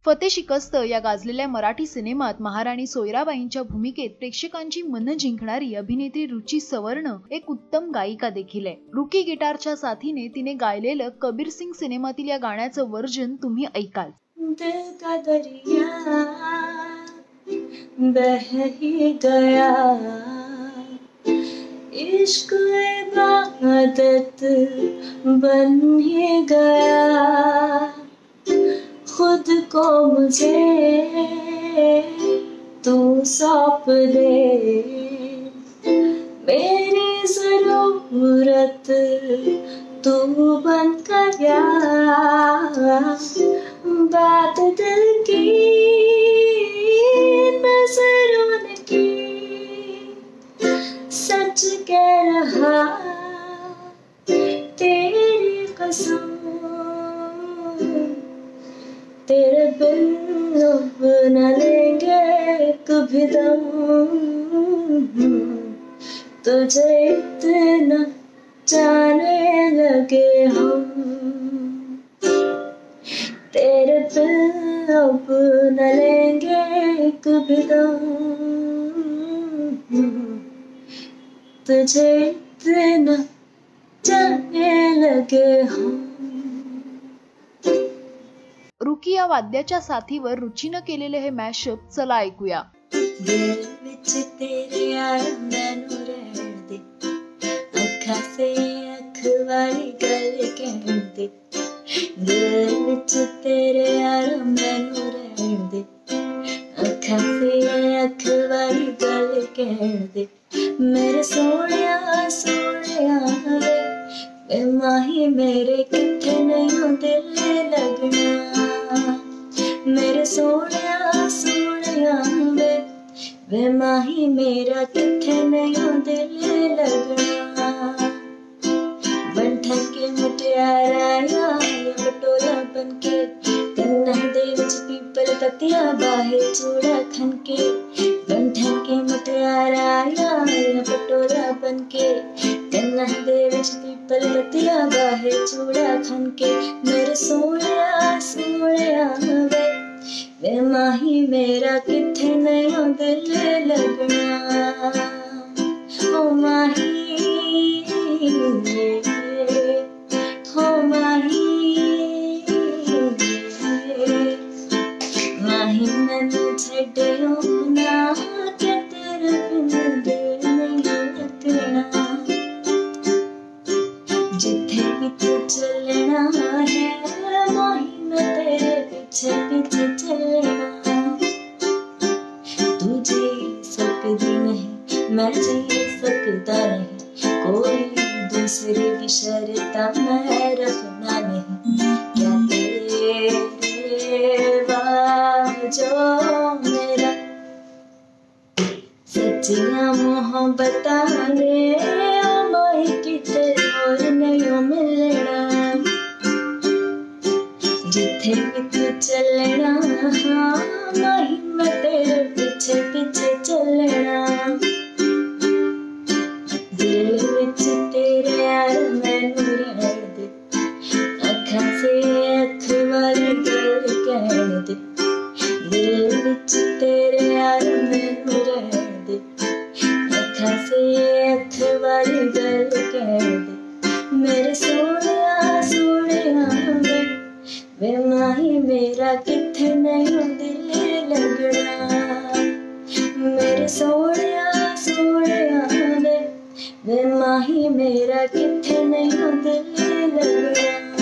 फतेह शिकस्त या गाजलेल्या मराठी सिनेमात महाराणी सोयराबाईंच्या भूमिकेत प्रेक्षकांची मन जिंकणारी अभिनेत्री रुची सवर्ण एक उत्तम गायिका देखील आहे। रुकी गिटारच्या साथीने तिने गायलेलं कबीर सिंग सिनेमातील या गाण्याचं वर्जन तुम्ही ऐकाल। दिल का दरिया बह ही गया, इश्क इबादत बन ही गया, खुद को मुझे तू सौंप दे, मेरी जरूरत तू बन गया, बात दिल की नजरों ने की, सच कह रहा तेरी कसम, तेरे बिन अब न लेंगे कभी दम, तुझे इतना जाने लगे हम, तेरे बिन अब न लेंगे कभी दम, तुझे इतना जाने लगे हम। रुकी या वाद्याच्या साथीवर रुचीनं केलेले हे मॅशअप चला ऐकूया। दिल विच तेरे यार मैनू रहण दे, अखां से अख वाली गल कहण दे, दिल विच तेरे यार मैनू रहण दे, अखां से अख वाली गल कहण दे, मेरे सोहणिया सोहणिया वे माही मेरे किथे नहीं दिल लगना, मेरे सोहणिया सोहणिया वे माही मेरा किथे नहीं दिल लगना, बंठन के मुटियारा या बटोला बनके, कन्ना दे विच पीपल पतिया बाहे चूड़ा खनके, बंठन के मुटियारा या बटोला बनके, कन्ना दे विच पीपल पतिया बाहे चूड़ा खनके, मेरे सोहणिया सोहणिया वे माही मेरा किथे नहीं दिल लगना, ओ माही हो माही, माही मैनू छड्डियो ना के तेरे बिन दिल नहीं लगना, जिथे भी तू चलना है माही मैं तेरे पीछे पीछे चलना, तू जी सकती नहीं मैं जी सकता नहीं, कोई दूसरी भी शर्त मैं रखना नहीं, क्या तेरे बाजो मेरा सच्चियां मोहब्बतां दे, ओ माही किते और नहीं मिलना, जिथे भी तू चलना हाँ माही मैं तेरे पीछे पीछे चलना, दिल विच तेरे यार मैनू रहण दे, अखां से अख वाली गल कहण दे, दिल विच तेरे यार मैनू रहण दे, अखां से अख वाली गल कहण दे, मेरे सोहणिया सोहणिया वे माही मेरा किथे नहीं दिल लगना, मेरे सोहणिया सोहणिया वे माही मेरा किथे नहीं दिल लगना।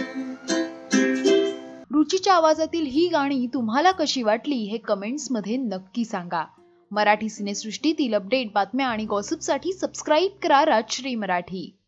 रुचीच्या आवाजातील ही गाणी तुम्हाला कशी वाटली हे कमेंट्स मध्ये नक्की सांगा। मराठी सिनेसृष्टीतील अपडेट बातम्या आणि गॉसिपसाठी सबस्क्राइब करा राजश्री मराठी।